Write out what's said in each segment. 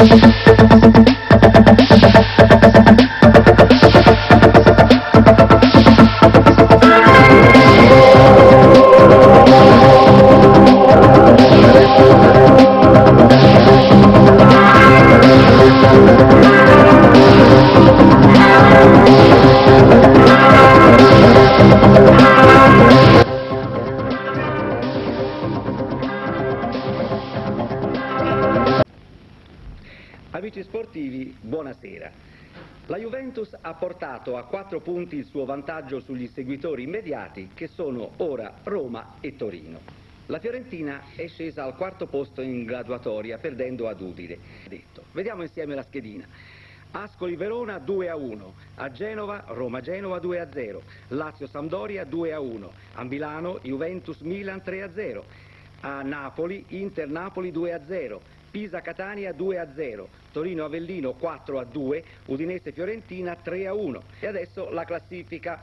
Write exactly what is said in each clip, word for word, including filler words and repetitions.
Amici sportivi, buonasera. La Juventus ha portato a quattro punti il suo vantaggio sugli seguitori immediati che sono ora Roma e Torino. La Fiorentina è scesa al quarto posto in graduatoria perdendo ad Udine. Vediamo insieme la schedina. Ascoli-Verona due a uno, a Genova Roma-Genova due a zero, Lazio-Sampdoria due a uno, a Milano Juventus-Milan tre a zero, a Napoli Inter-Napoli due a zero, Pisa-Catania due a zero, Torino-Avellino quattro a due, Udinese-Fiorentina tre a uno. E adesso la classifica.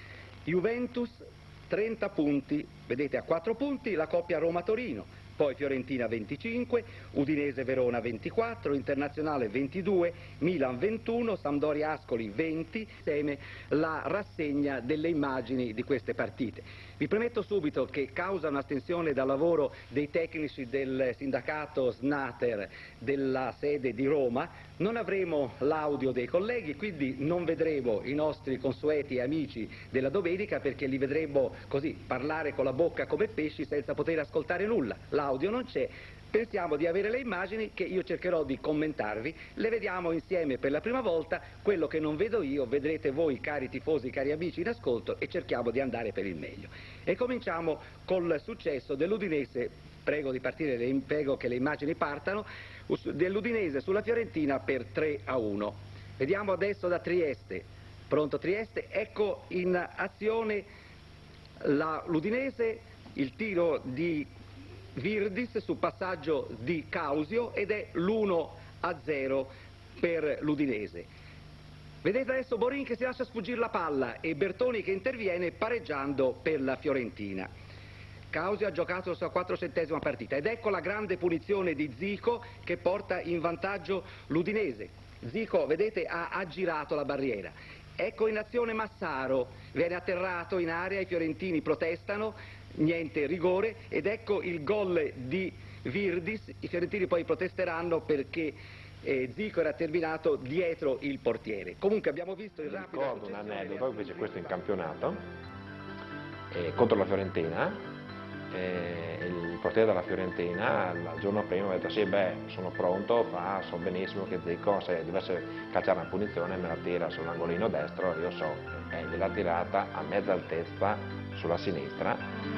Juventus trenta punti, vedete a quattro punti la coppia Roma-Torino, poi Fiorentina venticinque, Udinese-Verona ventiquattro, Internazionale ventidue, Milan ventuno, Sampdoria-Ascoli venti, insieme la rassegna delle immagini di queste partite. Vi premetto subito che causa un'astensione dal lavoro dei tecnici del sindacato Snater della sede di Roma, non avremo l'audio dei colleghi, quindi non vedremo i nostri consueti amici della domenica perché li vedremo così parlare con la bocca come pesci senza poter ascoltare nulla. L'audio non c'è. Pensiamo di avere le immagini che io cercherò di commentarvi, le vediamo insieme per la prima volta, quello che non vedo io vedrete voi cari tifosi, cari amici in ascolto e cerchiamo di andare per il meglio. E cominciamo col successo dell'Udinese, prego di partire, prego che le immagini partano, dell'Udinese sulla Fiorentina per tre a uno. Vediamo adesso da Trieste, pronto Trieste, ecco in azione l'Udinese, il tiro di Virdis su passaggio di Causio ed è l'uno a zero per l'Udinese. Vedete adesso Borin che si lascia sfuggire la palla e Bertoni che interviene pareggiando per la Fiorentina. Causio ha giocato la sua quattrocentesima partita ed ecco la grande punizione di Zico che porta in vantaggio l'Udinese. Zico, vedete, ha aggirato la barriera. Ecco in azione Massaro, viene atterrato in area, i fiorentini protestano, niente rigore ed ecco il gol di Virdis, i fiorentini poi protesteranno perché eh, Zico era terminato dietro il portiere. Comunque abbiamo visto il rapido... Ricordo un aneddoto, fece questo in campionato eh, contro la Fiorentina. E il portiere della Fiorentina il giorno prima mi ha detto sì beh sono pronto, fa, so benissimo che Zico se dovesse calciare una punizione me la tira sull'angolino destro, io so, e gliel'ha tirata a mezza altezza sulla sinistra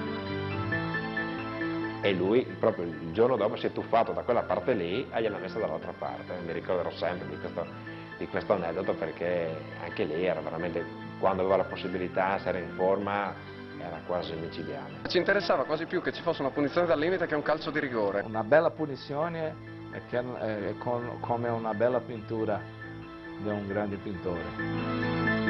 e lui proprio il giorno dopo si è tuffato da quella parte lì e gliel'ha messa dall'altra parte. Mi ricorderò sempre di questo, di questo aneddoto perché anche lì era veramente, quando aveva la possibilità, se era in forma, era quasi micidiale. Ci interessava quasi più che ci fosse una punizione dal limite che un calcio di rigore. Una bella punizione è, che, è con, come una bella pittura di un grande pittore.